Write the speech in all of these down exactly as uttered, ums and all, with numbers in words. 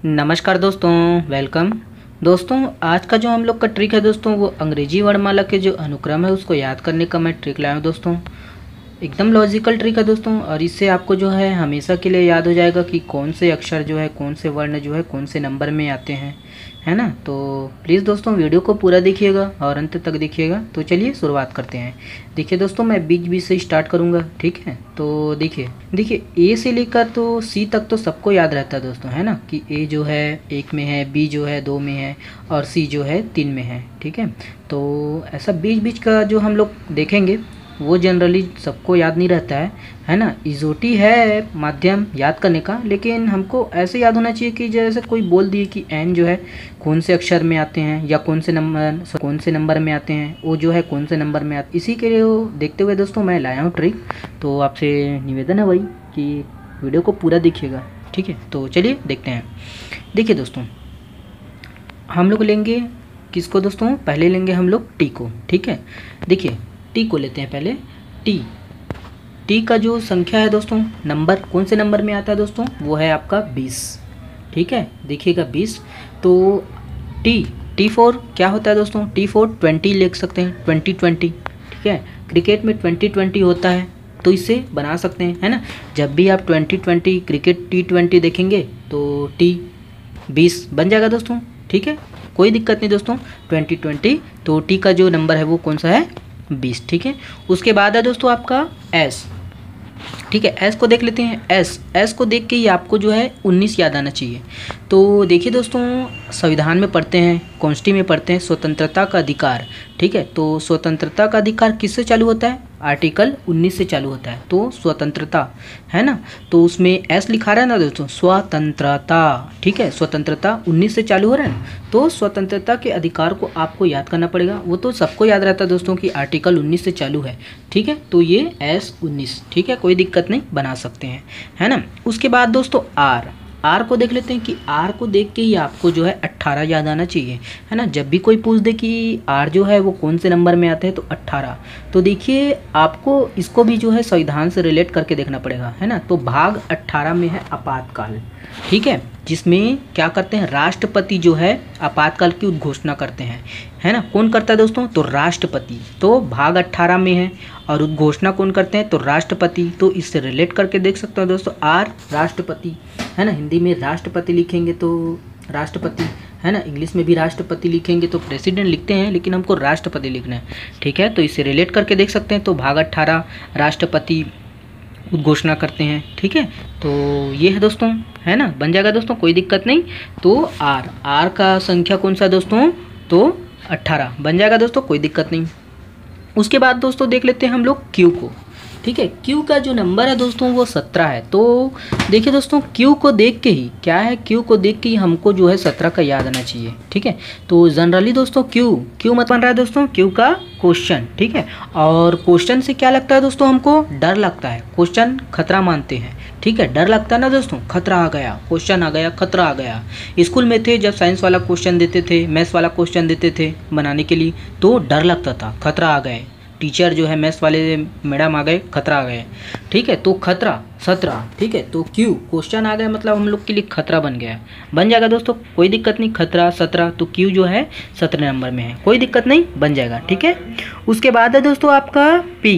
नमस्कार दोस्तों, वेलकम। दोस्तों आज का जो हम लोग का ट्रिक है दोस्तों, वो अंग्रेजी वर्णमाला के जो अनुक्रम है उसको याद करने का मैं ट्रिक लाया हूँ दोस्तों। एकदम लॉजिकल ट्रिक है दोस्तों, और इससे आपको जो है हमेशा के लिए याद हो जाएगा कि कौन से अक्षर जो है, कौन से वर्ण जो है, कौन से नंबर में आते हैं, है ना। तो प्लीज़ दोस्तों वीडियो को पूरा देखिएगा और अंत तक देखिएगा। तो चलिए शुरुआत करते हैं। देखिए दोस्तों, मैं बीच बीच से स्टार्ट करूँगा, ठीक है। तो देखिए देखिए ए से लेकर तो सी तक तो सबको याद रहता है दोस्तों, है ना, कि ए जो है एक में है, बी जो है दो में है, और सी जो है तीन में है, ठीक है। तो ऐसा बीच बीच का जो हम लोग देखेंगे वो जनरली सबको याद नहीं रहता है, है ना। इजोटी है माध्यम याद करने का, लेकिन हमको ऐसे याद होना चाहिए कि जैसे कोई बोल दिए कि एन जो है कौन से अक्षर में आते हैं, या कौन से नंबर कौन से नंबर में आते हैं, वो जो है कौन से नंबर में आते। इसी के लिए वो देखते हुए दोस्तों मैं लाया हूँ ट्रिक। तो आपसे निवेदन है भाई कि वीडियो को पूरा देखिएगा, ठीक है। तो चलिए देखते हैं। देखिए दोस्तों, हम लोग लेंगे किसको दोस्तों, पहले लेंगे हम लोग टी को, ठीक है। देखिए टी को लेते हैं पहले। टी टी का जो संख्या है दोस्तों, नंबर कौन से नंबर में आता है दोस्तों, वो है आपका बीस, ठीक है। देखिएगा बीस। तो टी टी फोर क्या होता है दोस्तों, टी फोर ट्वेंटी लिख सकते हैं, ट्वेंटी ट्वेंटी, ठीक है। क्रिकेट में ट्वेंटी ट्वेंटी होता है, तो इससे बना सकते हैं, है ना। जब भी आप twenty twenty cricket T twenty देखेंगे तो टी बीस बन जाएगा दोस्तों, ठीक है। कोई दिक्कत नहीं दोस्तों, ट्वेंटी ट्वेंटी। तो टी का जो नंबर है वो कौन सा है, बीस, ठीक है। उसके बाद है दोस्तों आपका एस, ठीक है। एस को देख लेते हैं। एस एस को देख के ही आपको जो है उन्नीस याद आना चाहिए। तो देखिए दोस्तों, संविधान में पढ़ते हैं, कॉन्स्टी में पढ़ते हैं स्वतंत्रता का अधिकार, ठीक है। तो स्वतंत्रता का अधिकार किससे चालू होता है, आर्टिकल उन्नीस से चालू होता है। तो स्वतंत्रता, है ना, तो उसमें एस लिखा रहा है ना दोस्तों, स्वतंत्रता, ठीक है। स्वतंत्रता उन्नीस से चालू हो रहा है ना, तो स्वतंत्रता के अधिकार को आपको याद करना पड़ेगा। वो तो सबको याद रहता है दोस्तों कि आर्टिकल उन्नीस से चालू है, ठीक है। तो ये एस उन्नीस, ठीक है, कोई दिक्कत नहीं, बना सकते हैं, है ना। उसके बाद दोस्तों आर आर को देख लेते हैं कि आर को देख के ही आपको जो है अट्ठारह याद आना चाहिए, है ना। जब भी कोई पूछ दे कि आर जो है वो कौन से नंबर में आते हैं, तो अट्ठारह। तो देखिए आपको इसको भी जो है संविधान से रिलेट करके देखना पड़ेगा, है ना। तो भाग अट्ठारह में है आपातकाल, ठीक है, जिसमें क्या करते हैं, राष्ट्रपति जो है आपातकाल की उद्घोषणा करते हैं, है ना। कौन करता है दोस्तों, तो राष्ट्रपति। तो भाग अट्ठारह में है, और उद्घोषणा कौन करते हैं, तो राष्ट्रपति। तो इससे रिलेट करके देख सकते हो दोस्तों, आर राष्ट्रपति, है ना। हिंदी में राष्ट्रपति लिखेंगे तो राष्ट्रपति, है ना। इंग्लिश में भी राष्ट्रपति लिखेंगे तो प्रेसिडेंट लिखते हैं, लेकिन हमको राष्ट्रपति लिखना है, ठीक है। तो इससे रिलेट करके देख सकते हैं। तो भाग अट्ठारह राष्ट्रपति उद्घोषणा करते हैं, ठीक है। तो ये है दोस्तों, है ना, बन जाएगा दोस्तों, कोई दिक्कत नहीं। तो आर आर का संख्या कौन सा दोस्तों, तो अट्ठारह बन जाएगा दोस्तों, कोई दिक्कत नहीं। उसके बाद दोस्तों देख लेते हैं हम लोग क्यू को, ठीक है। क्यू का जो नंबर है दोस्तों वो सत्रह है। तो देखिए दोस्तों, क्यू को देख के ही क्या है, क्यू को देख के ही हमको जो है सत्रह का याद आना चाहिए, ठीक है। तो जनरली दोस्तों क्यू क्यू मत बन रहा है दोस्तों, क्यू का क्वेश्चन, ठीक है। और क्वेश्चन से क्या लगता है दोस्तों, हमको डर लगता है, क्वेश्चन खतरा मानते हैं, ठीक है। डर लगता है ना दोस्तों, खतरा आ गया, क्वेश्चन आ गया, खतरा आ गया। स्कूल में थे जब साइंस वाला क्वेश्चन देते थे, मैथ्स वाला क्वेश्चन देते थे बनाने के लिए, तो डर लगता था, खतरा आ गए, टीचर जो है मैथ्स वाले मैडम आ गए, खतरा आ गए, ठीक है। तो खतरा सत्रह, ठीक है। तो क्यू क्वेश्चन आ गया, मतलब हम लोग के लिए खतरा बन गया, बन जाएगा दोस्तों, कोई दिक्कत नहीं। खतरा सत्रह, तो क्यू जो है सत्रह नंबर में है, कोई दिक्कत नहीं, बन जाएगा, ठीक है। उसके बाद है दोस्तों आपका पी,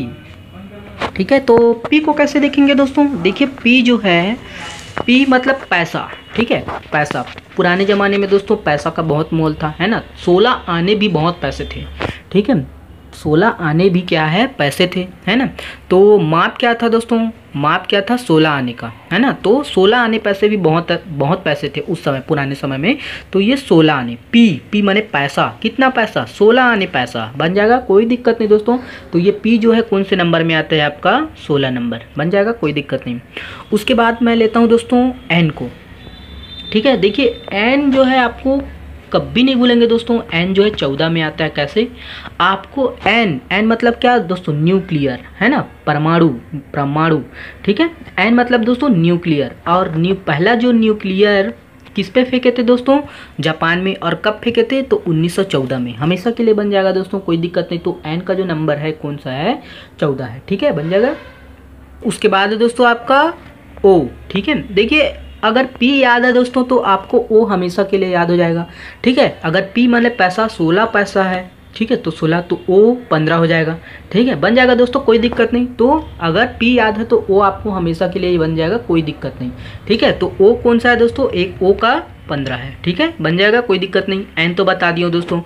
ठीक है। तो पी को कैसे देखेंगे दोस्तों, देखिए पी जो है, पी मतलब पैसा, ठीक है, पैसा। पुराने ज़माने में दोस्तों पैसा का बहुत मोल था, है ना। सोलह आने भी बहुत पैसे थे, ठीक है। सोलह आने भी क्या है, पैसे थे, है ना। तो माप क्या था दोस्तों, माप क्या था, सोलह आने का, है ना। तो सोलह आने पैसे भी बहुत बहुत पैसे थे उस समय, पुराने समय में। तो ये सोलह आने, पी पी माने पैसा, कितना पैसा, सोलह आने पैसा, बन जाएगा, कोई दिक्कत नहीं दोस्तों। तो ये पी जो है कौन से नंबर में आता है, आपका सोलह नंबर, बन जाएगा, कोई दिक्कत नहीं। उसके बाद मैं लेता हूँ दोस्तों एन को, ठीक है। देखिए एन जो है आपको कभी नहीं भूलेंगे दोस्तों, एन जो है चौदह में आता है। कैसे, आपको एन एन मतलब क्या दोस्तों, न्यूक्लियर, है ना, परमाणु, परमाणु, ठीक है। एन मतलब दोस्तों न्यूक्लियर, और न्यू पहला जो न्यूक्लियर किस पे फेंके थे दोस्तों, जापान में। और कब फेंके थे, तो उन्नीस सौ चौदह में, हमेशा के लिए बन जाएगा दोस्तों, कोई दिक्कत नहीं। तो एन का जो नंबर है कौन सा है, चौदह है, ठीक है, बन जाएगा। उसके बाद है दोस्तों आपका ओ, ठीक है। देखिए अगर P याद है दोस्तों तो आपको O हमेशा के लिए याद हो जाएगा। ठीक है, अगर P मतलब पैसा सोलह पैसा है, ठीक है, तो सोलह तो O पंद्रह हो जाएगा। ठीक है, बन जाएगा दोस्तों, कोई दिक्कत नहीं। तो अगर P याद है तो O आपको हमेशा के लिए ही बन जाएगा, कोई दिक्कत नहीं। ठीक है, तो O कौन सा है दोस्तों, एक O का पंद्रह है। ठीक है, बन जाएगा, कोई दिक्कत नहीं। N तो बता दिया दोस्तों।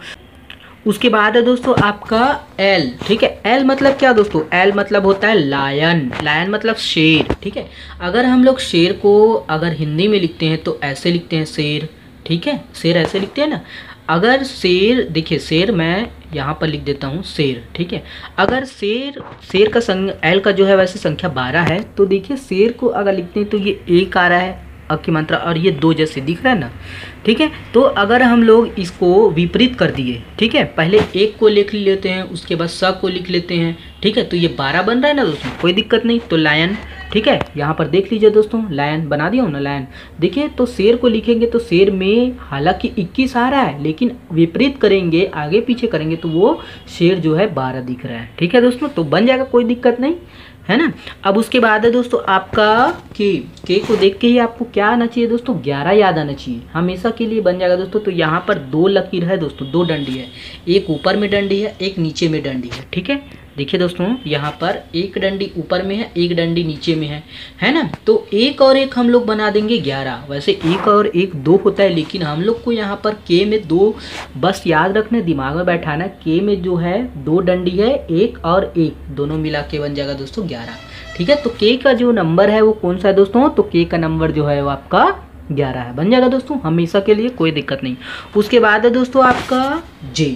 उसके बाद है दोस्तों आपका L। ठीक है, L मतलब क्या दोस्तों, L मतलब होता है लायन। लायन मतलब शेर। ठीक है, अगर हम लोग शेर को अगर हिंदी में लिखते हैं तो ऐसे लिखते हैं शेर। ठीक है, शेर ऐसे लिखते हैं ना। अगर शेर, देखिए शेर मैं यहाँ पर लिख देता हूँ शेर। ठीक है, अगर शेर शेर का संग L का जो है वैसे संख्या बारह है, तो देखिए शेर को अगर लिखते हैं तो ये एक आ रहा है अ की मात्रा, और ये दो जैसे दिख रहा है ना। ठीक है, तो अगर हम लोग इसको विपरीत कर दिए, ठीक है, पहले एक को लिख लेते हैं, उसके बाद स को लिख लेते हैं। ठीक है, तो ये बारह बन रहा है ना दोस्तों, कोई दिक्कत नहीं। तो लायन, ठीक है, यहाँ पर देख लीजिए दोस्तों, लायन बना दिया हूँ ना, लायन। देखिए, तो शेर को लिखेंगे तो शेर में हालांकि इक्कीस आ रहा है, लेकिन विपरीत करेंगे, आगे पीछे करेंगे तो वो शेर जो है बारह दिख रहा है। ठीक है दोस्तों, तो बन जाएगा, कोई दिक्कत नहीं है ना। अब उसके बाद है दोस्तों आपका के के को देख के ही आपको क्या आना चाहिए दोस्तों, ग्यारह याद आना चाहिए, हमेशा के लिए बन जाएगा दोस्तों। तो यहाँ पर दो लकीर है दोस्तों, दो डंडी है, एक ऊपर में डंडी है, एक नीचे में डंडी है। ठीक है, देखिए दोस्तों यहाँ पर एक डंडी ऊपर में है, एक डंडी नीचे में है, है ना। तो एक और एक हम लोग बना देंगे ग्यारह। वैसे एक और एक दो होता है, लेकिन हम लोग को यहाँ पर के में दो बस याद रखना, दिमाग में बैठाना, के में जो है दो डंडी है, एक और एक दोनों मिला के बन जाएगा दोस्तों ग्यारह। ठीक है, तो के का जो नंबर है वो कौन सा है दोस्तों, तो के का नंबर जो है वो आपका ग्यारह है, बन जाएगा दोस्तों, हमेशा के लिए, कोई दिक्कत नहीं। उसके बाद है दोस्तों आपका जे।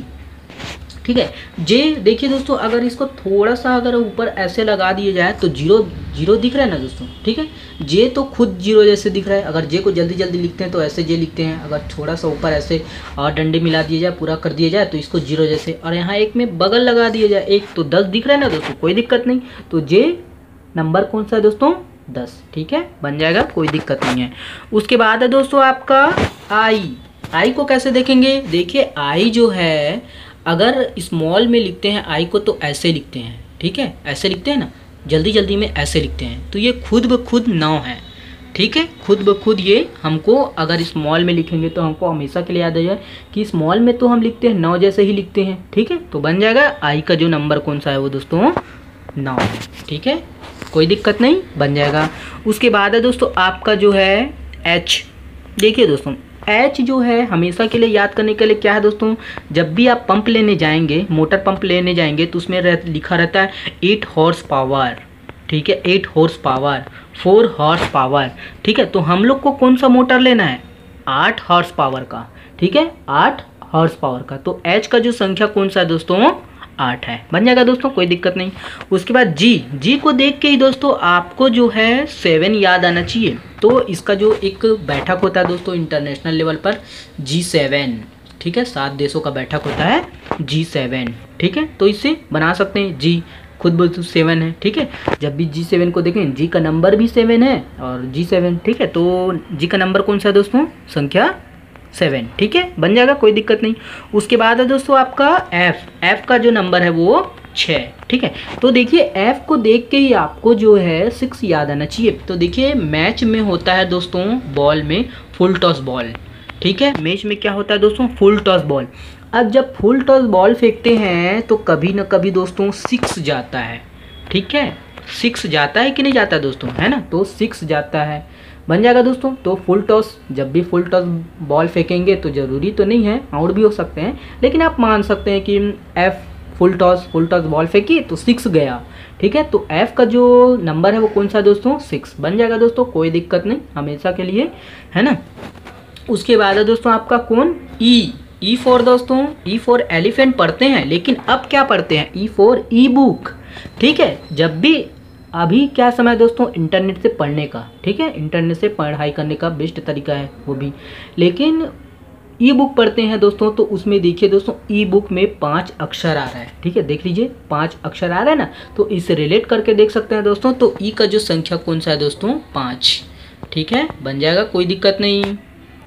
ठीक है, जे देखिए दोस्तों, अगर इसको थोड़ा सा अगर ऊपर ऐसे लगा दिया जाए तो जीरो जीरो दिख रहा है ना दोस्तों। ठीक है, जे तो खुद जीरो जैसे दिख रहा है। अगर जे को जल्दी जल्दी लिखते हैं तो ऐसे जे लिखते हैं, अगर थोड़ा सा ऊपर ऐसे और डंडे मिला दिया जाए, पूरा कर दिया जाए तो इसको जीरो जैसे, और यहाँ एक में बगल लगा दिया जाए एक, तो दस दिख रहा है ना दोस्तों, कोई दिक्कत नहीं। तो जे नंबर कौन सा है दोस्तों, दस। ठीक है, बन जाएगा, कोई दिक्कत नहीं है। उसके बाद है दोस्तों आपका आई। आई को कैसे देखेंगे, देखिए आई जो है अगर स्मॉल में लिखते हैं आई को तो ऐसे लिखते हैं। ठीक है, ऐसे लिखते हैं ना, जल्दी जल्दी में ऐसे लिखते हैं, तो ये खुद ब खुद नौ है। ठीक है, खुद ब खुद ये हमको अगर स्मॉल में लिखेंगे तो हमको हमेशा के लिए याद आ जाए कि स्मॉल में तो हम लिखते हैं नौ जैसे ही लिखते हैं। ठीक है, तो बन जाएगा आई का जो नंबर कौन सा है वो दोस्तों नौ है। ठीक है, कोई दिक्कत नहीं, बन जाएगा। उसके बाद है दोस्तों आपका जो है एच। देखिए दोस्तों एच जो है हमेशा के लिए याद करने के लिए क्या है दोस्तों, जब भी आप पंप लेने जाएंगे, मोटर पंप लेने जाएंगे तो उसमें रह, लिखा रहता है एट हॉर्स पावर। ठीक है, eight horse power, four horse power. ठीक है, तो हम लोग को कौन सा मोटर लेना है, आठ हॉर्स पावर का। ठीक है, आठ हॉर्स पावर का। तो एच का जो संख्या कौन सा है दोस्तों, आठ है, बन जाएगा दोस्तों, कोई दिक्कत नहीं। उसके बाद जी। जी को देख के ही दोस्तों आपको जो है सेवन याद आना चाहिए। तो इसका जो एक बैठक होता है दोस्तों इंटरनेशनल लेवल पर, जी सेवन। ठीक है, सात देशों का बैठक होता है जी सेवन। ठीक है, तो इसे बना सकते हैं, जी खुद बोल सेवन है। ठीक है, जब भी जी सेवन को देखें, जी का नंबर भी सेवन है और जी सेवन। ठीक है, तो जी का नंबर कौन सा है दोस्तों, संख्या सेवन। ठीक है, बन जाएगा, कोई दिक्कत नहीं। उसके बाद है दोस्तों आपका एफ। एफ का जो नंबर है वो छः। ठीक है, तो देखिए एफ को देख के ही आपको जो है सिक्स याद आना चाहिए। तो देखिए मैच में होता है दोस्तों बॉल में फुल टॉस बॉल। ठीक है, मैच में क्या होता है दोस्तों, फुल टॉस बॉल। अब जब फुल टॉस बॉल फेंकते हैं तो कभी ना कभी दोस्तों सिक्स जाता है। ठीक है, सिक्स जाता है कि नहीं जाता दोस्तों, है ना, तो सिक्स जाता है, बन जाएगा दोस्तों। तो फुल टॉस, जब भी फुल टॉस बॉल फेंकेंगे तो ज़रूरी तो नहीं है, आउट भी हो सकते हैं, लेकिन आप मान सकते हैं कि एफ full toss full toss ball फेंकी तो सिक्स गया। ठीक है, तो एफ का जो नंबर है वो कौन सा है दोस्तों, सिक्स, बन जाएगा दोस्तों, कोई दिक्कत नहीं, हमेशा के लिए, है ना। उसके बाद है दोस्तों आपका कौन, ई। ई फॉर दोस्तों, ई फॉर एलिफेंट पढ़ते हैं, लेकिन अब क्या पढ़ते हैं, ई फॉर ई बुक। ठीक है, जब भी अभी क्या समय दोस्तों इंटरनेट से पढ़ने का। ठीक है, इंटरनेट से पढ़ाई करने का बेस्ट तरीका है वो भी, लेकिन ई बुक पढ़ते हैं दोस्तों, तो उसमें देखिए दोस्तों ई बुक में पांच अक्षर आ रहा है। ठीक है, देख लीजिए पांच अक्षर आ रहा है ना, तो इससे रिलेट करके देख सकते हैं दोस्तों। तो ई का जो संख्या कौन सा है दोस्तों, पाँच। ठीक है, बन जाएगा, कोई दिक्कत नहीं।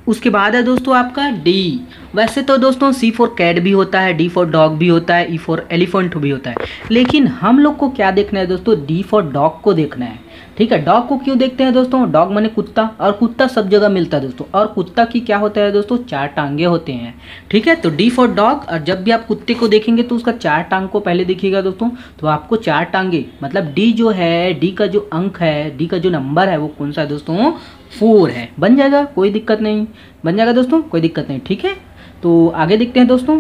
उसके बाद है दोस्तों आपका डी। वैसे तो दोस्तों सी फॉर कैट भी होता है, डी फॉर डॉग भी होता है, ई फॉर एलिफेंट भी होता है, लेकिन हम लोग को क्या देखना है दोस्तों, डी फॉर डॉग को देखना है। ठीक है, डॉग को क्यों देखते हैं दोस्तों, डॉग माने कुत्ता, और कुत्ता सब जगह मिलता है दोस्तों, और कुत्ता की क्या होता है दोस्तों, चार टांगे होते हैं। ठीक है, तो डी फॉर डॉग, और जब भी आप कुत्ते को देखेंगे तो उसका चार टांग को पहले देखिएगा दोस्तों, तो आपको चार टांगे मतलब डी जो है, डी का जो अंक है, डी का जो नंबर है वो कौन सा है दोस्तों, फोर है। बन जाएगा, कोई दिक्कत नहीं, बन जाएगा दोस्तों, कोई दिक्कत नहीं। ठीक है, तो आगे देखते हैं दोस्तों।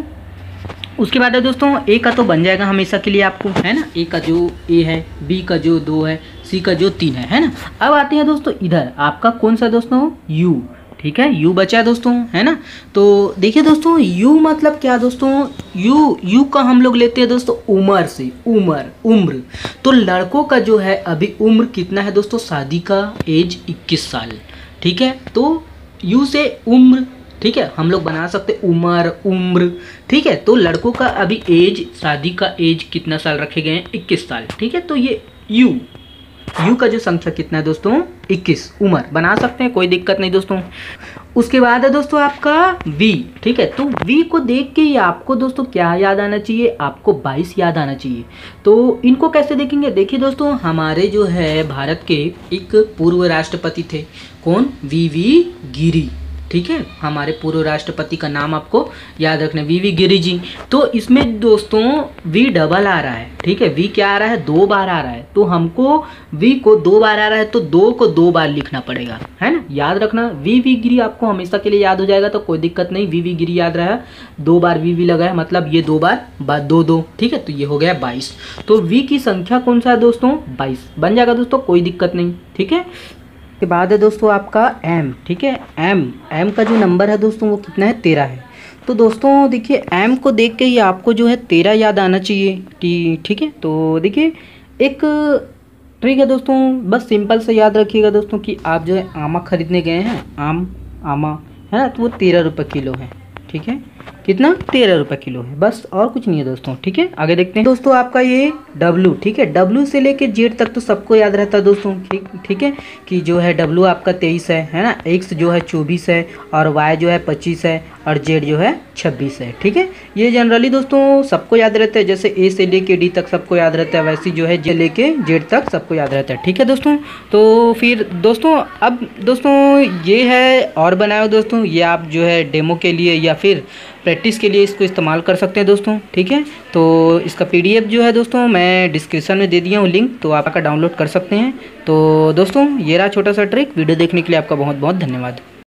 उसके बाद है दोस्तों ए का तो बन जाएगा हमेशा के लिए आपको, है ना, ए का जो ए है, बी का जो दो है, सी का जो तीन है, है ना। अब आते हैं दोस्तों इधर, आपका कौन सा दोस्तों, यू। ठीक है, यू बचा है दोस्तों, है ना। तो देखिए दोस्तों, यू मतलब क्या दोस्तों, यू यू का हम लोग लेते हैं दोस्तों उम्र से, उम्र उम्र। तो लड़कों का जो है अभी उम्र कितना है दोस्तों, शादी का एज इक्कीस साल। ठीक है, तो यू से उम्र, ठीक है, हम लोग बना सकते उम्र उम्र। ठीक है, तो लड़कों का अभी एज, शादी का एज कितना साल रखे गए हैं, इक्कीस साल। ठीक है, तो ये यू यू का जो संख्या कितना है दोस्तों, इक्कीस, उम्र बना सकते हैं, कोई दिक्कत नहीं दोस्तों। उसके बाद है दोस्तों आपका वी। ठीक है, तो वी को देख के ही आपको दोस्तों क्या याद आना चाहिए, आपको बाईस याद आना चाहिए। तो इनको कैसे देखेंगे, देखिए दोस्तों, हमारे जो है भारत के एक पूर्व राष्ट्रपति थे, कौन, वी वी गिरी। ठीक है, हमारे पूर्व राष्ट्रपति का नाम आपको याद रखना, वी वी गिरी जी। तो इसमें दोस्तों वी डबल आ रहा है। ठीक है, वी क्या आ रहा है, दो बार आ रहा है, तो हमको वी को दो बार आ रहा है तो दो को दो बार लिखना पड़ेगा, है ना, याद रखना। वी वी गिरी आपको हमेशा के लिए याद हो जाएगा, तो कोई दिक्कत नहीं, वी वी गिरी याद रहा, दो बार वी वी लगा है, मतलब ये दो बार बाद दो दो। ठीक है, तो ये हो गया बाईस। तो वी की संख्या कौन सा है दोस्तों, बाईस, बन जाएगा दोस्तों, कोई दिक्कत नहीं। ठीक है, के बाद है दोस्तों आपका एम। ठीक है, एम एम का जो नंबर है दोस्तों वो कितना है, तेरह है। तो दोस्तों देखिए, एम को देख के ही आपको जो है तेरह याद आना चाहिए। ठीक है, तो देखिए एक ट्रिक है दोस्तों, बस सिंपल से याद रखिएगा दोस्तों कि आप जो है आमा खरीदने गए हैं, आम आमा है ना, तो वो तेरह रुपये किलो है। ठीक है, कितना, तेरह रुपये किलो है, बस और कुछ नहीं है दोस्तों। ठीक है, आगे देखते हैं दोस्तों आपका ये डब्लू। ठीक है, डब्लू से लेके जेड तक तो सबको याद रहता है दोस्तों। ठीक ठीक है, कि जो है डब्लू आपका तेईस है है ना, एक्स जो है चौबीस है, और वाई जो है पच्चीस है, और जेड जो है छब्बीस है। ठीक है, ये जनरली दोस्तों सबको याद रहता है, जैसे ए से लेके डी तक सबको याद रहता है, वैसे जो है जे लेके जेड तक सबको याद रहता है। ठीक है दोस्तों, तो फिर दोस्तों अब दोस्तों ये है और बनाओ दोस्तों, ये आप जो है डेमो के लिए या फिर प्रैक्टिस के लिए इसको इस्तेमाल कर सकते हैं दोस्तों। ठीक है, तो इसका पीडीएफ जो है दोस्तों मैं डिस्क्रिप्शन में दे दिया हूँ लिंक, तो आप आकर डाउनलोड कर सकते हैं। तो दोस्तों ये रहा छोटा सा ट्रिक। वीडियो देखने के लिए आपका बहुत बहुत धन्यवाद।